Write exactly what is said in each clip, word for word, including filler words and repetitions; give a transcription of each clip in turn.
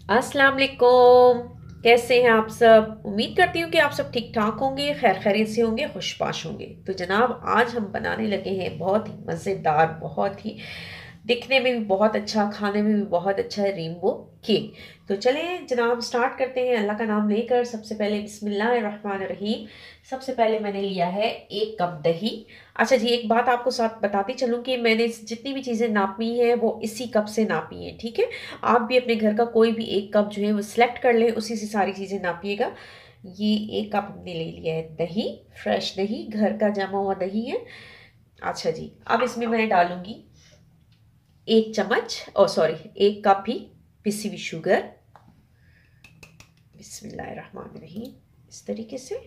अस्सलाम वालेकुम। कैसे हैं आप सब? उम्मीद करती हूँ कि आप सब ठीक ठाक होंगे, खैर खैरियत से होंगे, खुशबाश होंगे। तो जनाब, आज हम बनाने लगे हैं बहुत ही मज़ेदार, बहुत ही दिखने में भी बहुत अच्छा, खाने में भी बहुत अच्छा है, रेनबो केक। तो चलें जनाब, स्टार्ट करते हैं अल्लाह का नाम लेकर। सबसे पहले बिस्मिल्लाहिर्रहमानिर्रहीम। सबसे पहले मैंने लिया है एक कप दही। अच्छा जी, एक बात आपको साथ बताती चलूँ कि मैंने जितनी भी चीज़ें नापी हैं वो इसी कप से नापी हैं, ठीक है। आप भी अपने घर का कोई भी एक कप जो है वो सिलेक्ट कर लें, उसी से सारी चीज़ें नापिएगा। ये एक कप हमने ले लिया है दही, फ्रेश दही, घर का जमा हुआ दही है। अच्छा जी, अब इसमें मैं डालूंगी एक चम्मच, ओ सॉरी, एक कप ही पिसी हुई शुगर। बिस्मिल्लाहिर्रहमानिर्रहीम। इस तरीके से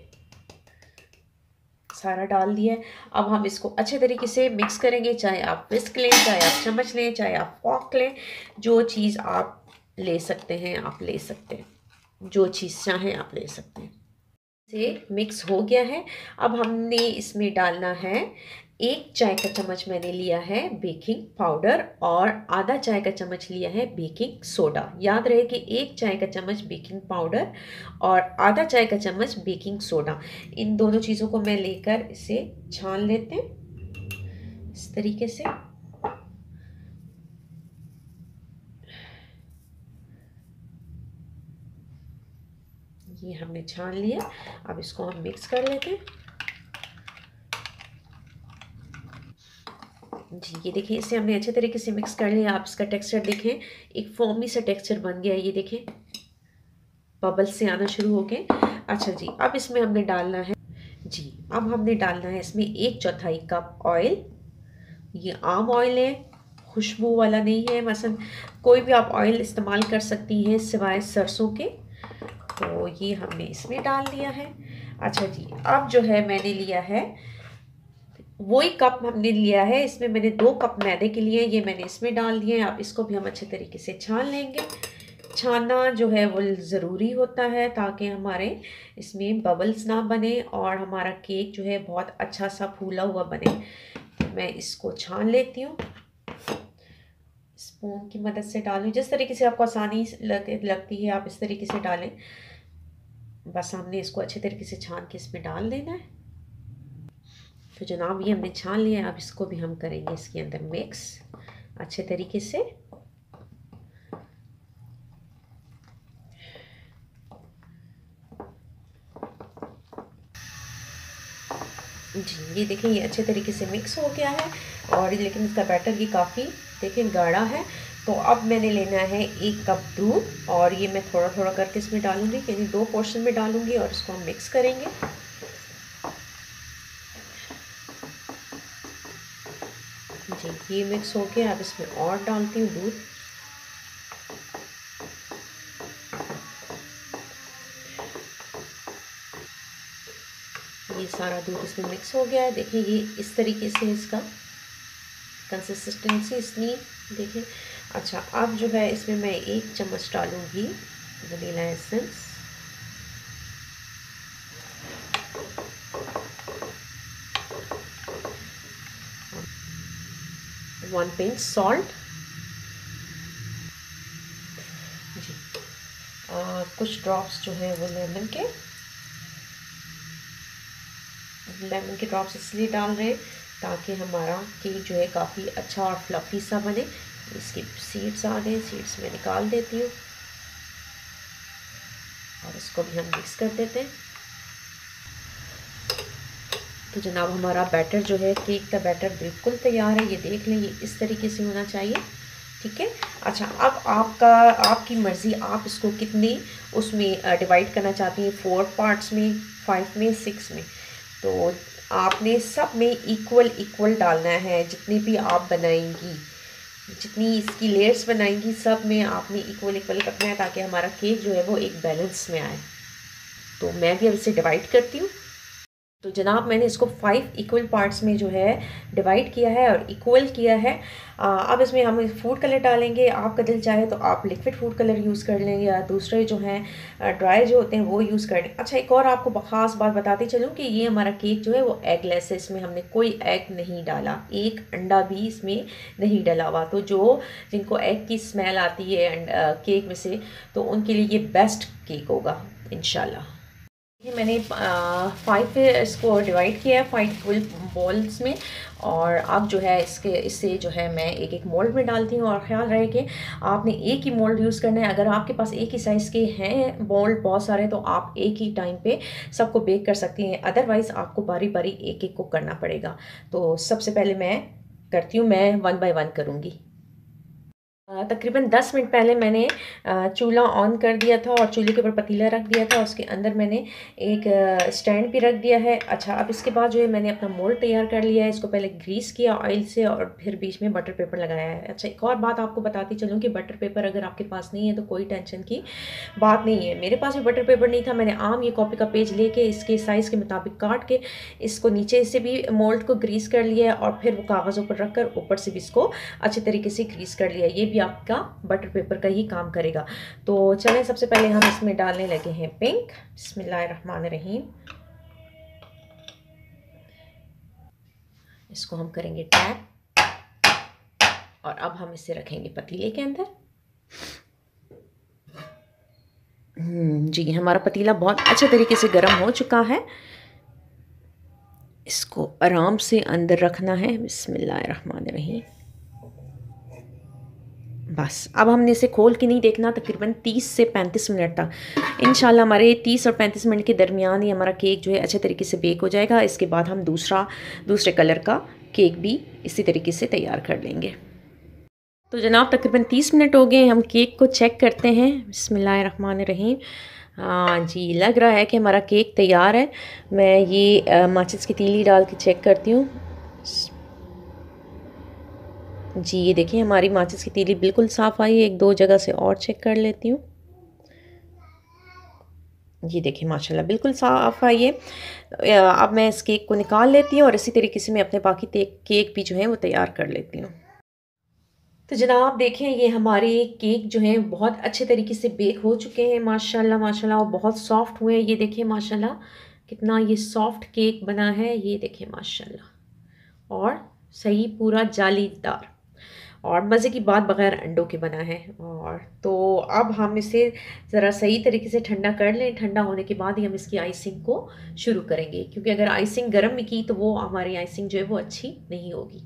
सारा डाल दिया है। अब हम इसको अच्छे तरीके से मिक्स करेंगे, चाहे आप विस्क लें, चाहे आप चम्मच लें, चाहे आप फॉर्क लें, जो चीज़ आप ले सकते हैं आप ले सकते हैं, जो चीज़ चाहें आप ले सकते हैं। से मिक्स हो गया है। अब हमने इसमें डालना है एक चाय का चम्मच मैंने लिया है बेकिंग पाउडर, और आधा चाय का चम्मच लिया है बेकिंग सोडा। याद रहे कि एक चाय का चम्मच बेकिंग पाउडर और आधा चाय का चम्मच बेकिंग सोडा, इन दोनों चीज़ों को मैं लेकर इसे छान लेते हैं इस तरीके से। ये हमने छान लिया। अब इसको हम मिक्स कर लेते हैं। जी, ये देखिए, इसे हमने अच्छे तरीके से मिक्स कर लिया। आप इसका टेक्सचर देखें, एक फोमी सा टेक्सचर बन गया है। ये देखें, बबल्स से आना शुरू हो गए। अच्छा जी, अब इसमें हमने डालना है जी अब हमने डालना है इसमें एक चौथाई कप ऑयल। ये आम ऑयल है, खुशबू वाला नहीं है। मसलन कोई भी आप ऑयल इस्तेमाल कर सकती हैं सिवाय सरसों के। तो ये हमने इसमें डाल दिया है। अच्छा जी, अब जो है मैंने लिया है वही कप हमने लिया है, इसमें मैंने दो कप मैदे के लिए, ये मैंने इसमें डाल दिए हैं। अब इसको भी हम अच्छे तरीके से छान लेंगे। छानना जो है वो ज़रूरी होता है ताकि हमारे इसमें बबल्स ना बने और हमारा केक जो है बहुत अच्छा सा फूला हुआ बने। तो मैं इसको छान लेती हूँ, स्पून की मदद से डालूँ। जिस तरीके से आपको आसानी लग, लगती है आप इस तरीके से डालें। बस हमने इसको अच्छे तरीके से छान के इसमें डाल देना है। तो जनाब, ये हमने छान लिया है। अब इसको भी हम करेंगे इसके अंदर मिक्स अच्छे तरीके से। जी, ये देखें, ये अच्छे तरीके से मिक्स हो गया है। और लेकिन इसका बैटर भी काफ़ी देखें गाढ़ा है। तो अब मैंने लेना है एक कप दूध, और ये मैं थोड़ा थोड़ा करके इसमें डालूंगी, यानी दो पोर्शन में डालूंगी, और इसको हम मिक्स करेंगे। जी, ये मिक्स हो गया। अब इसमें और डालती हूँ दूध। ये सारा दूध इसमें मिक्स हो गया है। देखिए, ये इस तरीके से इसका कंसिस्टेंसी इसनी देखें। अच्छा, अब जो है इसमें मैं एक चम्मच डालूंगी vanilla essence. One pinch salt जी। आ, कुछ ड्रॉप्स जो है वो लेमन के लेमन के ड्रॉप्स इसलिए डाल रहे हैं ताकि हमारा केक जो है काफ़ी अच्छा और फ्लफ़ी सा बने। इसकी सीड्स आ गए, सीड्स मैं निकाल देती हूँ, और इसको भी हम मिक्स कर देते हैं। तो जनाब, हमारा बैटर जो है, केक का बैटर बिल्कुल तैयार है। ये देख लें, ये इस तरीके से होना चाहिए, ठीक है। अच्छा, अब आपका आपकी मर्ज़ी, आप इसको कितनी उसमें डिवाइड करना चाहती हैं, फोर पार्ट्स में, फाइव में, सिक्स में। तो आपने सब में इक्वल इक्वल डालना है। जितनी भी आप बनाएंगी, जितनी इसकी लेयर्स बनाएंगी, सब में आपने इक्वल इक्वल रखना है ताकि हमारा केक जो है वो एक बैलेंस में आए। तो मैं भी अब इसे डिवाइड करती हूँ। तो जनाब मैंने इसको फाइव इक्वल पार्ट्स में जो है डिवाइड किया है और इक्वल किया है। आ, अब इसमें हम फूड कलर डालेंगे। आपका दिल चाहे तो आप लिक्विड फूड कलर यूज़ कर लें या दूसरे जो हैं ड्राई जो होते हैं वो यूज़ कर लें। अच्छा, एक और आपको ख़ास बात बताती चलूँ कि ये हमारा केक जो है वो एगलेस है। इसमें हमने कोई एग नहीं डाला, एक अंडा भी इसमें नहीं डला हुआ। तो जो जिनको एग की स्मेल आती है केक में से, तो उनके लिए ये बेस्ट केक होगा इंशाल्लाह। ये मैंने फाइव इसको डिवाइड किया है फाइव फुल बॉल्स में। और अब जो है इसके इससे जो है मैं एक एक मोल्ड में डालती हूँ। और ख़्याल रहे कि आपने एक ही मोल्ड यूज़ करना है। अगर आपके पास एक ही साइज़ के हैं मोल्ड बहुत सारे, तो आप एक ही टाइम पे सबको बेक कर सकती हैं। अदरवाइज़ आपको बारी बारी एक एक को करना पड़ेगा। तो सबसे पहले मैं करती हूँ, मैं वन बाय वन करूँगी। तकरीबन दस मिनट पहले मैंने चूल्हा ऑन कर दिया था और चूल्हे के ऊपर पतीला रख दिया था। उसके अंदर मैंने एक स्टैंड भी रख दिया है। अच्छा, अब इसके बाद जो है मैंने अपना मोल्ड तैयार कर लिया है। इसको पहले ग्रीस किया ऑयल से और फिर बीच में बटर पेपर लगाया है। अच्छा, एक और बात आपको बताती चलूँ कि बटर पेपर अगर आपके पास नहीं है तो कोई टेंशन की बात नहीं है। मेरे पास भी बटर पेपर नहीं था। मैंने आम ये कॉपी का पेज लेके इसके साइज़ के मुताबिक काट के इसको नीचे से भी मोल्ड को ग्रीस कर लिया है और फिर वो कागज़ों पर रख कर ऊपर से भी इसको अच्छे तरीके से ग्रीस कर लिया। ये भी आपका बटर पेपर का ही काम करेगा। तो चलें, सबसे पहले हम इसमें डालने लगे हैं पिंक। बिस्मिल्लाहिर्रहमानिर्रहीम। इसको हम करेंगे टैप और अब हम इसे रखेंगे पतीले के अंदर। जी, हमारा पतीला बहुत अच्छे तरीके से गर्म हो चुका है। इसको आराम से अंदर रखना है। बिस्मिल्लाहिर्रहमानिर्रहीम। बस अब हमने इसे खोल के नहीं देखना, तकरीबन तीस से पैंतीस मिनट तक। इंशाल्लाह हमारे तीस और पैंतीस मिनट के दरमियान ही हमारा केक जो है अच्छे तरीके से बेक हो जाएगा। इसके बाद हम दूसरा दूसरे कलर का केक भी इसी तरीके से तैयार कर लेंगे। तो जनाब तकरीबन तीस मिनट हो गए। हम केक को चेक करते हैं। बिस्मिल्लाहिर्रहमानिर्रहीम। हाँ जी, लग रहा है कि हमारा केक तैयार है। मैं ये माचिस की तीली डाल के चेक करती हूँ। जी, ये देखिए हमारी माचिस की तीली बिल्कुल साफ़ आई है। एक दो जगह से और चेक कर लेती हूँ। ये देखिए माशाल्लाह बिल्कुल साफ़ आई है। अब मैं इस केक को निकाल लेती हूँ और इसी तरीके से मैं अपने बाकी केक भी जो है वो तैयार कर लेती हूँ। तो जनाब देखें, ये हमारे केक जो हैं बहुत अच्छे तरीके से बेक हो चुके हैं माशाल्लाह माशाल्लाह, और बहुत सॉफ्ट हुए हैं। ये देखिए माशाल्लाह कितना ये सॉफ्ट केक बना है। ये देखिए माशाल्लाह, और सही पूरा जालीदार और मज़े की बात बग़ैर अंडों के बना है। और तो अब हम इसे ज़रा सही तरीके से ठंडा कर लें। ठंडा होने के बाद ही हम इसकी आइसिंग को शुरू करेंगे, क्योंकि अगर आइसिंग गर्म में की तो वो हमारी आइसिंग जो है वो अच्छी नहीं होगी।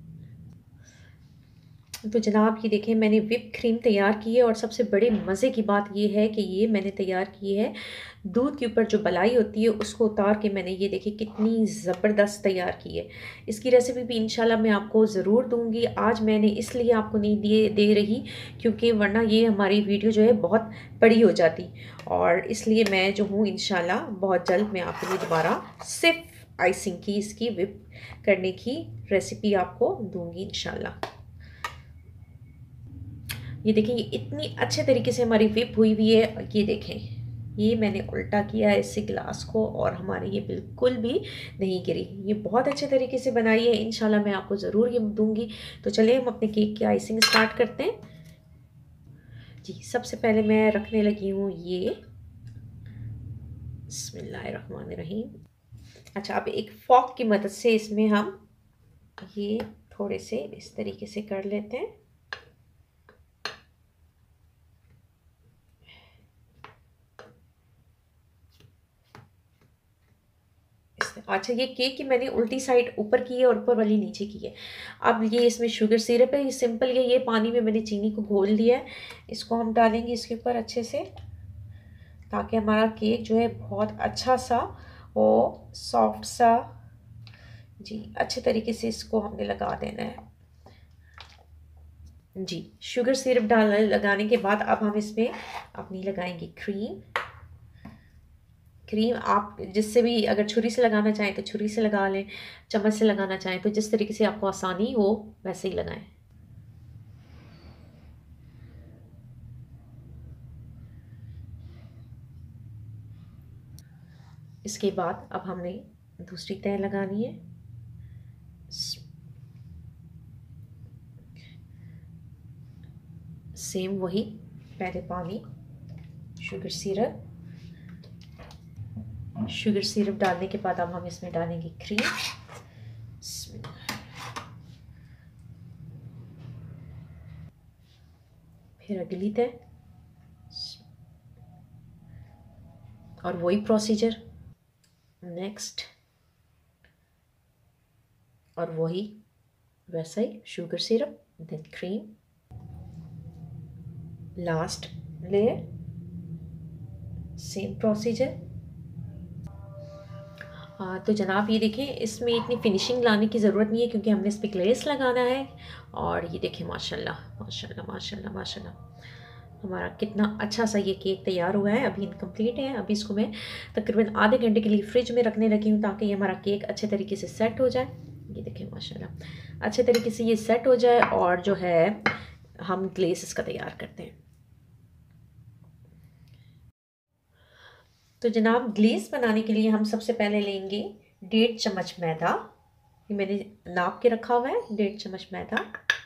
तो जनाब ये देखें, मैंने विप क्रीम तैयार की है और सबसे बड़े मज़े की बात ये है कि ये मैंने तैयार की है दूध के ऊपर जो मलाई होती है उसको उतार के। मैंने ये देखिए कितनी ज़बरदस्त तैयार की है। इसकी रेसिपी भी इंशाल्लाह मैं आपको ज़रूर दूंगी। आज मैंने इसलिए आपको नहीं दिए दे रही क्योंकि वरना ये हमारी वीडियो जो है बहुत बड़ी हो जाती, और इसलिए मैं जो हूँ इंशाल्लाह बहुत जल्द मैं आपके लिए दोबारा सिर्फ आइसिंग की, इसकी विप करने की रेसिपी आपको दूँगी इंशाल्लाह। ये देखें, ये इतनी अच्छे तरीके से हमारी विप हुई हुई है। ये देखें, ये मैंने उल्टा किया है इसी गिलास को और हमारी ये बिल्कुल भी नहीं गिरी। ये बहुत अच्छे तरीके से बनाई है। इंशाल्लाह मैं आपको ज़रूर ये दूंगी। तो चलिए हम अपने केक की आइसिंग स्टार्ट करते हैं। जी, सबसे पहले मैं रखने लगी हूँ ये। बिस्मिल्लाहिर्रहमानिर्रहीम। अच्छा, अब एक फॉक की मदद से इसमें हम ये थोड़े से इस तरीके से कर लेते हैं। अच्छा, ये केक की मैंने उल्टी साइड ऊपर की है और ऊपर वाली नीचे की है। अब ये इसमें शुगर सिरप है, ये सिंपल है। ये पानी में मैंने चीनी को घोल लिया है। इसको हम डालेंगे इसके ऊपर अच्छे से, ताकि हमारा केक जो है बहुत अच्छा सा वो सॉफ्ट सा। जी, अच्छे तरीके से इसको हमने लगा देना है। जी, शुगर सिरप डालने लगाने के बाद अब हम इसमें अपनी लगाएंगे क्रीम। क्रीम आप जिससे भी, अगर छुरी से लगाना चाहें तो छुरी से लगा लें, चम्मच से लगाना चाहें तो जिस तरीके से आपको आसानी हो वैसे ही लगाएं। इसके बाद अब हमने दूसरी तह लगानी है। सेम वही, पहले पानी, शुगर सिरप, शुगर सिरप डालने के बाद अब हम इसमें डालेंगे क्रीम। फिर अगली तय और वही प्रोसीजर नेक्स्ट, और वही वैसा ही sugar syrup, then cream, last layer, same procedure. हाँ तो जनाब ये देखें, इसमें इतनी फिनिशिंग लाने की ज़रूरत नहीं है क्योंकि हमने इस पर ग्लेस लगाना है। और ये देखें माशाल्लाह माशाल्लाह माशाल्लाह माशाल्लाह हमारा कितना अच्छा सा ये केक तैयार हुआ है। अभी इनकम्प्लीट है, अभी इसको मैं तकरीबन आधे घंटे के लिए फ्रिज में रखने लगी हूँ ताकि ये हमारा केक अच्छे तरीके से सेट हो जाए। ये देखें माशाल्लाह अच्छे तरीके से ये सेट हो जाए और जो है हम ग्लेस इसका तैयार करते हैं। तो जनाब ग्लेस बनाने के लिए हम सबसे पहले लेंगे डेढ़ चम्मच मैदा, ये मैंने नाप के रखा हुआ है, डेढ़ चम्मच मैदा,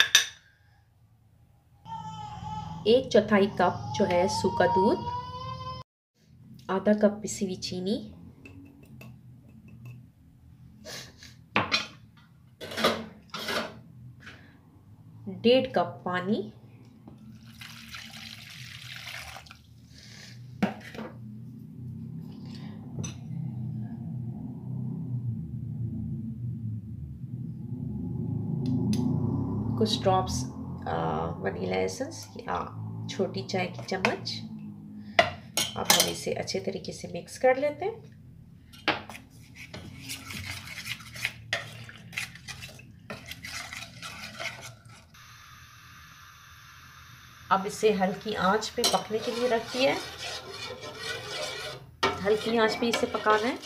एक चौथाई कप जो है सूखा दूध, आधा कप पिसी हुई चीनी, डेढ़ कप पानी, कुछ ड्रॉप्स वनीला एसेंस या छोटी चाय की चम्मच। अब हम इसे अच्छे तरीके से मिक्स कर लेते हैं। अब इसे हल्की आंच पे पकने के लिए रख दिया है, हल्की आंच पे इसे पकाना है।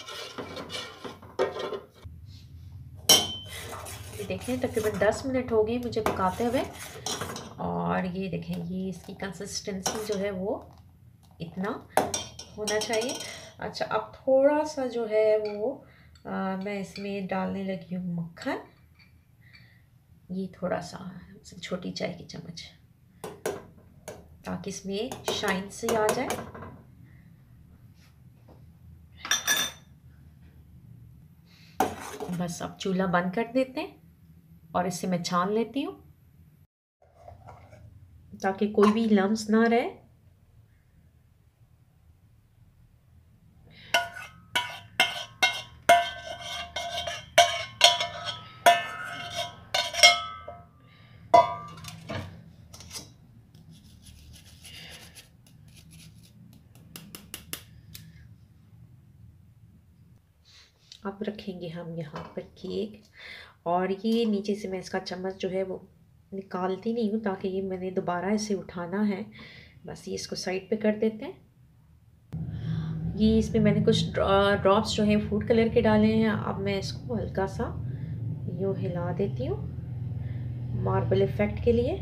देखें तकरीबन दस मिनट हो गए मुझे पकाते हुए और ये देखें ये इसकी कंसिस्टेंसी जो है वो इतना होना चाहिए। अच्छा अब थोड़ा सा जो है वो आ, मैं इसमें डालने लगी हूँ मक्खन, ये थोड़ा सा छोटी चाय की चम्मच, ताकि इसमें शाइन से आ जाए। बस अब चूल्हा बंद कर देते हैं और इसे मैं छान लेती हूँ ताकि कोई भी लम्स ना रहे। अब रखेंगे हम यहाँ पर केक और ये नीचे से मैं इसका चम्मच जो है वो निकालती नहीं हूँ ताकि ये मैंने दोबारा इसे उठाना है। बस ये इसको साइड पे कर देते हैं। ये इसमें मैंने कुछ ड्रॉप्स जो है फूड कलर के डाले हैं। अब मैं इसको हल्का सा यूँ हिला देती हूँ मार्बल इफ़ेक्ट के लिए।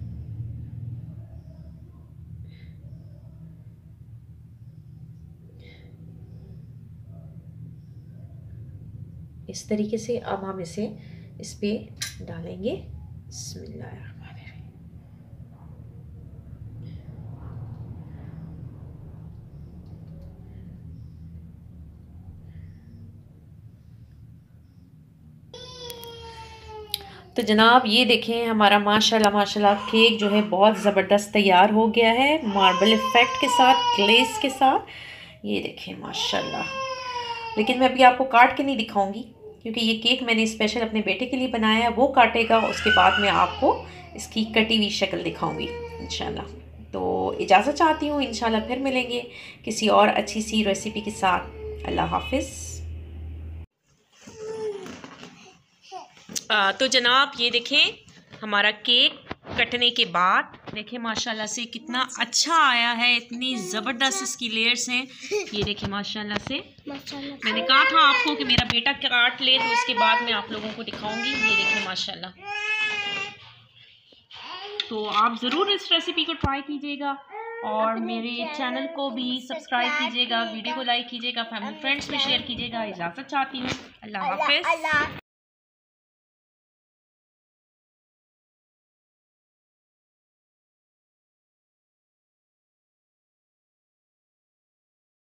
इस तरीके से अब हम इसे इस पे डालेंगे। बिस्मिल्लाहिर्रहमानिर्रहीम। तो जनाब ये देखें हमारा माशाल्लाह माशाल्लाह केक जो है बहुत ज़बरदस्त तैयार हो गया है मार्बल इफ़ेक्ट के साथ, ग्लेस के साथ। ये देखें माशाल्लाह। लेकिन मैं अभी आपको काट के नहीं दिखाऊंगी क्योंकि ये केक मैंने स्पेशल अपने बेटे के लिए बनाया है, वो काटेगा, उसके बाद मैं आपको इसकी कटी हुई शक्ल दिखाऊंगी इंशाल्लाह। तो इजाज़त चाहती हूँ, इंशाल्लाह फिर मिलेंगे किसी और अच्छी सी रेसिपी के साथ। अल्लाह हाफिज़। तो जनाब ये देखें हमारा केक कटने के बाद देखें माशाल्लाह से कितना अच्छा आया है, इतनी ज़बरदस्त इसकी लेयर्स हैं। ये देखें माशाल्लाह से, माशाल्लाह मैंने कहा था आपको कि मेरा बेटा काट ले तो उसके बाद मैं आप लोगों को दिखाऊंगी। ये देखें माशाल्लाह। तो आप ज़रूर इस रेसिपी को ट्राई कीजिएगा और मेरे चैनल को भी सब्सक्राइब कीजिएगा, वीडियो को लाइक कीजिएगा, फैमिली फ्रेंड्स में शेयर कीजिएगा। इजाज़त चाहती हूँ। अल्लाह हाफ़िज़।